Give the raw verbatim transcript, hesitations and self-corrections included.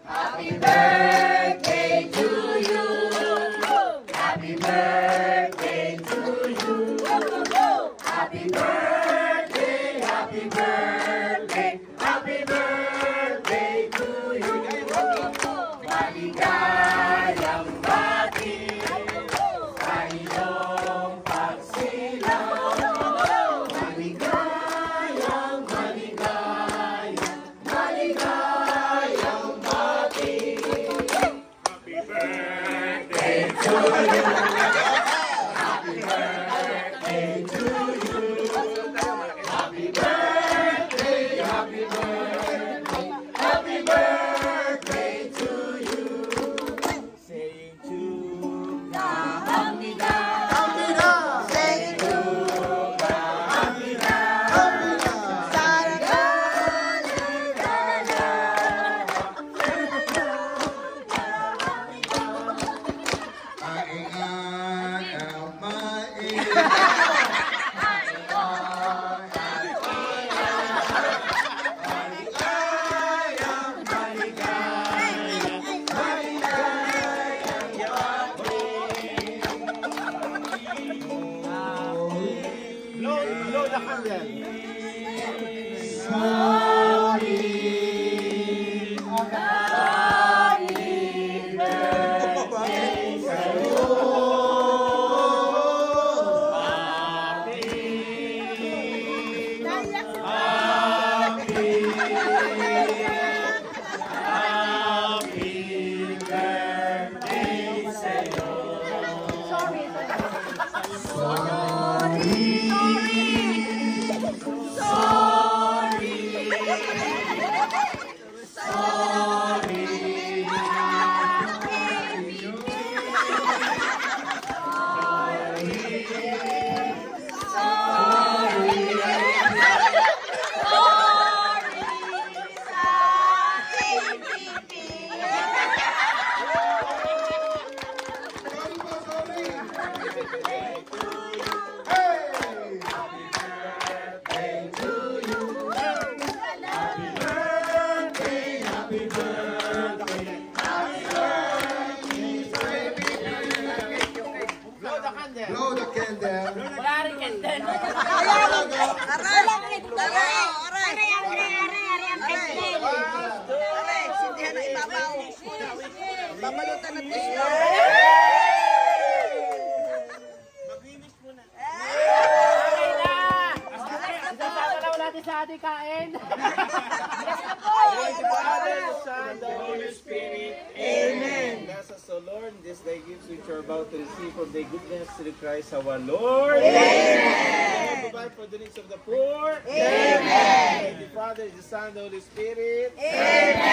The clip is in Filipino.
Happy birthday to you. Happy birthday to you. Happy birthday, happy birthday, happy birthday to you. Maligayang bati sa iyong pagsilang. Maligayang, maligayang, maligayang bati. Happy birthday to you. Happy birthday to you. Happy birthday, happy birthday, happy birthday to you. Saying to Kamida, Kamida, saying to Kamida, Kamida, Sarada, Maingat ang maingat. Blow the candle. Sorry, happy birthday sa'yo. Happy, happy, happy birthday sa'yo. Sorry, Blow the candle. Wala rin candle. Aray! Aray! Aray! Aray! Sindihan na ibabaw. Babalutan natin siya. Maglinis muna. Okay na. Isasalaw natin sa ating kain. Glory to the Father, the Son, the Holy Spirit. Amen. Bless us, O Lord, this thy gifts which are about to receive from thy goodness through Christ our Lord. Amen. Provide for the needs of the poor. Amen. The Father, the Son, the Holy Spirit. Amen.